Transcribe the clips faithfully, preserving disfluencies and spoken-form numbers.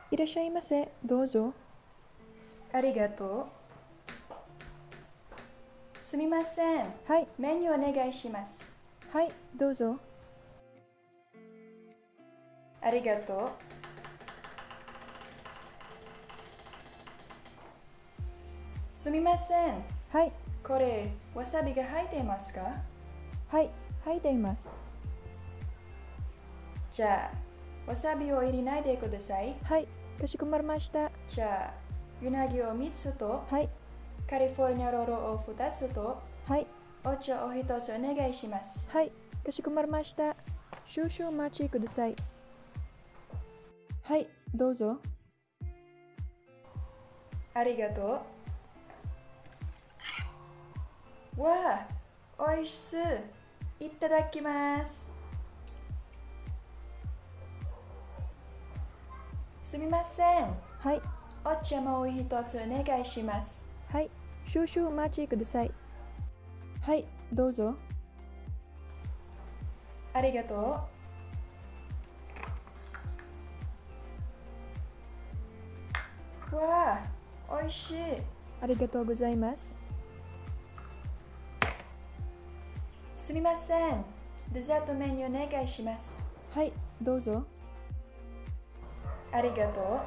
いらっしゃいませ。どうぞ。 ありがとう。すみません。 はい。 メニューお願いします。 はい、どうぞ。 ありがとう。すみません。 はい。 これ、わさびが入っていますか？ はい、入っています。 じゃあ、わさびを入れないでください。 はい、かしこまりました。 じゃあ、うなぎをみっつと、 はい、 カリフォルニアロールをふたつと、 はい、 お茶をひとつお願いします。 はい、かしこまりました。少々お待ちください。はい、どうぞ。 ありがとう。わあ、おいしそう。いただきます。すみません。 はい、 お茶もう一つお願いします。 はい、少々お待ちください。はい、どうぞ。 ありがとう。わあ、おいしい。 ありがとうございます。 すみません。デザートメニューお願いします。 はい、どうぞ。 ありがとう。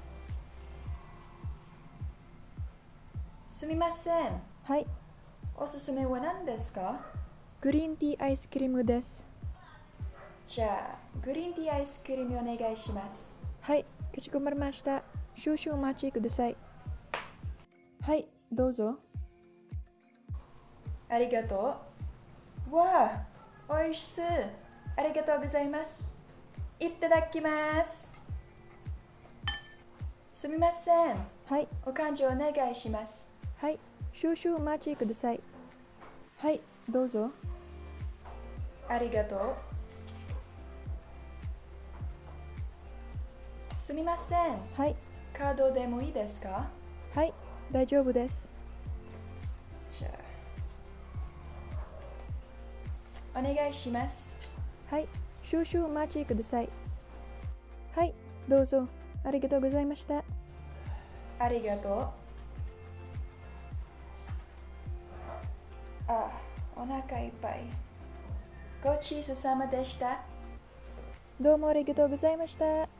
すみません。 はい、 おすすめは何ですか？ グリーンティーアイスクリームです。 じゃあ、グリーンティーアイスクリームお願いします。 はい、かしこまりました。少々お待ちください。はい、どうぞ。 ありがとう。わあ、おいしそう。ありがとうございます。いただきます。すみません。 はい、 お勘定お願いします。 はい、少々お待ちください。はい、どうぞ。 ありがとう。すみません。 はい、 カードでもいいですか？ はい、大丈夫です。 じゃあ、お願いします。 はい、少々お待ちください。はい、どうぞ。ありがとうございました。 ありがとう。あ、お腹いっぱい。ごちそうさまでした。 どうもありがとうございました。